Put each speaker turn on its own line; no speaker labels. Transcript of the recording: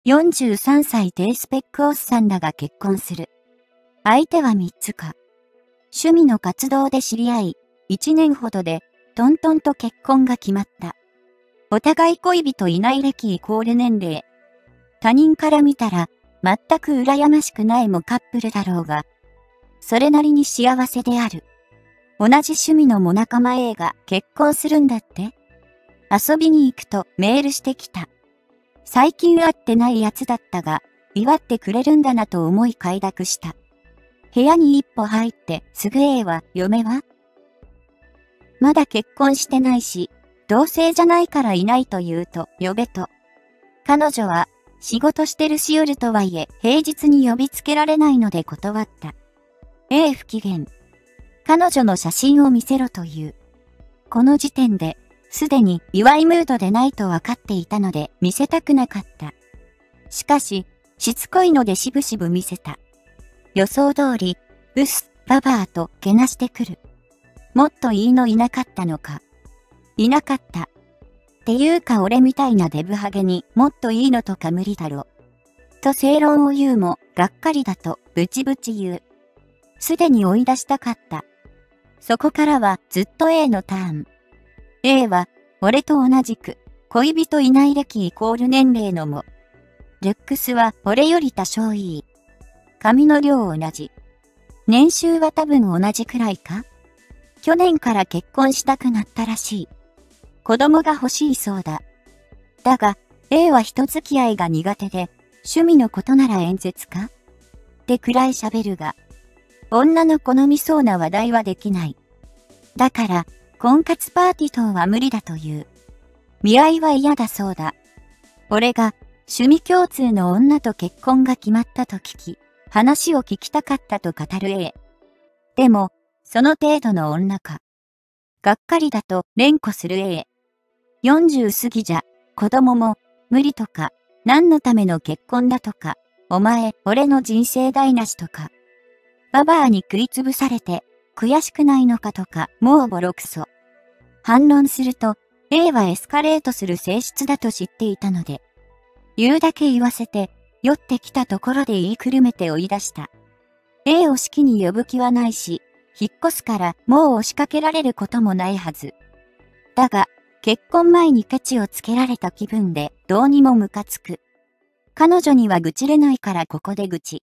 43歳低スペックおっさんらが結婚する。相手は3つか。趣味の活動で知り合い、1年ほどで、トントンと結婚が決まった。お互い恋人いない歴イコール年齢。他人から見たら、全く羨ましくないもカップルだろうが、それなりに幸せである。同じ趣味のも仲間 A が結婚するんだって？遊びに行くとメールしてきた。最近会ってないやつだったが、祝ってくれるんだなと思い快諾した。部屋に一歩入ってすぐ A は嫁は？まだ結婚してないし、同性じゃないからいないと言うと呼べと。彼女は仕事してるし夜とはいえ平日に呼びつけられないので断った。A 不機嫌。彼女の写真を見せろという。この時点で、すでに祝いムードでないと分かっていたので見せたくなかった。しかし、しつこいのでしぶしぶ見せた。予想通り、ブス、ババアとけなしてくる。もっといいのいなかったのか。いなかった。っていうか俺みたいなデブハゲにもっといいのとか無理だろ。と正論を言うも、がっかりだとブチブチ言う。すでに追い出したかった。そこからはずっと A のターン。A は、俺と同じく、恋人いない歴イコール年齢のも。ルックスは俺より多少いい。髪の量同じ。年収は多分同じくらいか？去年から結婚したくなったらしい。子供が欲しいそうだ。だが、A は人付き合いが苦手で、趣味のことなら演説か？ってくらい喋るが、女の好みそうな話題はできない。だから、婚活パーティー等は無理だという。見合いは嫌だそうだ。俺が趣味共通の女と結婚が決まったと聞き、話を聞きたかったと語る A。でも、その程度の女か。がっかりだと連呼する A。40過ぎじゃ、子供も、無理とか、何のための結婚だとか、お前、俺の人生台無しとか。ババアに食いつぶされて、悔しくないのかとか、もうボロクソ。反論すると、A はエスカレートする性質だと知っていたので、言うだけ言わせて、酔ってきたところで言いくるめて追い出した。A を式に呼ぶ気はないし、引っ越すからもう押しかけられることもないはず。だが、結婚前にケチをつけられた気分でどうにもムカつく。彼女には愚痴れないからここで愚痴。